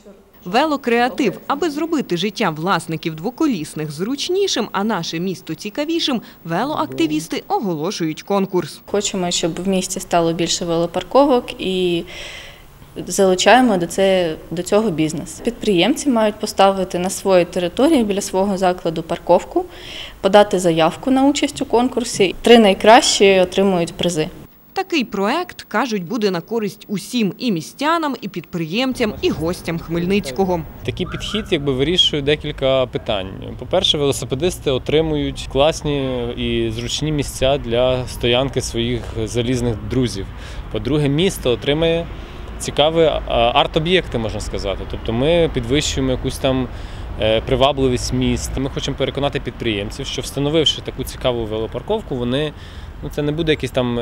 Велокреатив. Аби зробити життя власників двоколісних зручнішим, а наше місто цікавішим, велоактивісти оголошують конкурс. Хочемо, щоб в місті стало більше велопарковок і залучаємо до цього бізнес. Підприємці мають поставити на своїй території біля свого закладу парковку, подати заявку на участь у конкурсі. 3 найкращі отримують призи. Такий проект, кажуть, буде на користь усім – і містянам, і підприємцям, і гостям Хмельницького. Такий підхід вирішує декілька питань. По-перше, велосипедисти отримують класні і зручні місця для стоянки своїх залізних друзів. По-друге, місто отримає цікаві арт-об'єкти, можна сказати. Тобто ми підвищуємо якусь там привабливість міст. Ми хочемо переконати підприємців, що встановивши таку цікаву велопарковку, це не буде якась там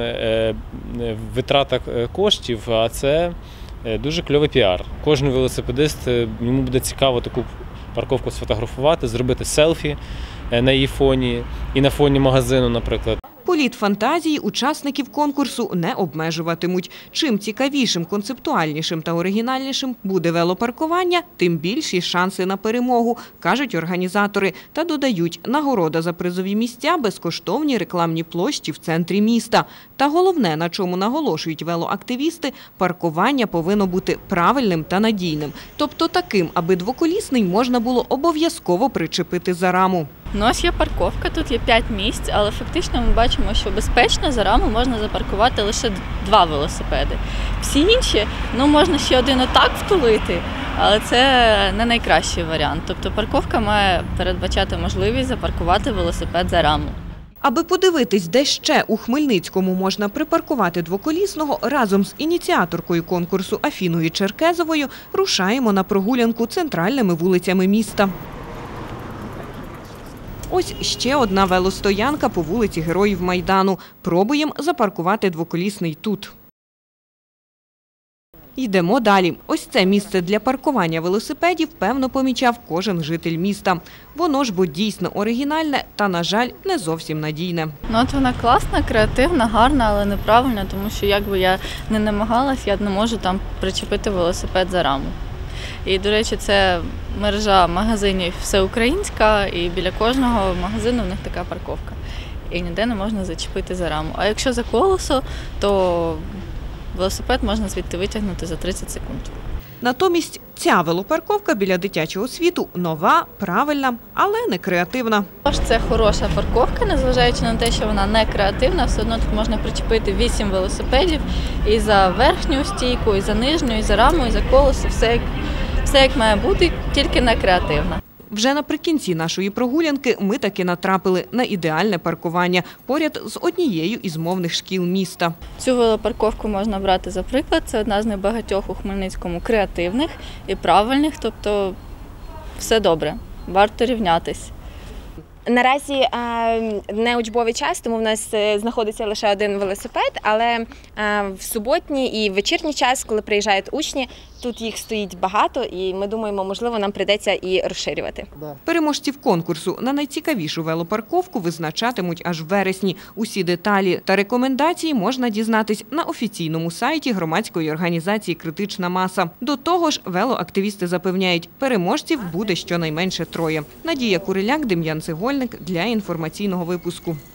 витрата коштів, а це дуже кльовий піар. Кожен велосипедист, йому буде цікаво таку парковку сфотографувати, зробити селфі на її фоні і на фоні магазину, наприклад. Політ фантазії учасників конкурсу не обмежуватимуть. Чим цікавішим, концептуальнішим та оригінальнішим буде велопаркування, тим більші шанси на перемогу, кажуть організатори. Та додають, нагорода за призові місця – безкоштовні рекламні площі в центрі міста. Та головне, на чому наголошують велоактивісти – паркування повинно бути правильним та надійним. Тобто таким, аби двоколісний можна було обов'язково причепити за раму. Ось є парковка, тут є 5 місць, але фактично ми бачимо, що безпечно за раму можна запаркувати лише 2 велосипеди. Всі інші, можна ще один отак втулити, але це не найкращий варіант. Тобто парковка має передбачати можливість запаркувати велосипед за раму. Аби подивитись, де ще у Хмельницькому можна припаркувати двоколісного, разом з ініціаторкою конкурсу Афіною Черкезовою рушаємо на прогулянку центральними вулицями міста. Ось ще одна велостоянка по вулиці Героїв Майдану. Пробуємо запаркувати двоколісний тут. Йдемо далі. Ось це місце для паркування велосипедів, певно, помічав кожен житель міста. Воно ж бо дійсно оригінальне та, на жаль, не зовсім надійне. Вона класна, креативна, гарна, але неправильна, тому що як би я не намагалась, я не можу там причепити велосипед за раму. І, до речі, це мережа магазинів всеукраїнська, і біля кожного магазину в них така парковка. І ніде не можна зачепити за раму. А якщо за колесо, то велосипед можна звідти витягнути за 30 секунд. Натомість ця велопарковка біля дитячого світу нова, правильна, але не креативна. Це хороша парковка, незважаючи на те, що вона не креативна, все одно тут можна причепити 8 велосипедів і за верхню стійку, і за нижню, і за раму, і за колесо, все як має бути, тільки не креативна. Вже наприкінці нашої прогулянки ми таки натрапили на ідеальне паркування поряд з однією із мовних шкіл міста. Цю велопарковку можна брати за приклад. Це одна з небагатьох у Хмельницькому креативних і правильних, тобто все добре, варто рівнятись. Наразі не учбовий час, тому в нас знаходиться лише один велосипед, але в суботній і вечірній час, коли приїжджають учні, тут їх стоїть багато і ми думаємо, можливо, нам прийдеться і розширювати. Переможців конкурсу на найцікавішу велопарковку визначатимуть аж в вересні. Усі деталі та рекомендації можна дізнатись на офіційному сайті громадської організації «Критична маса». До того ж, велоактивісти запевняють, переможців буде щонайменше 3. Надія Куриляк, Дем'ян Цегольник для інформаційного випуску.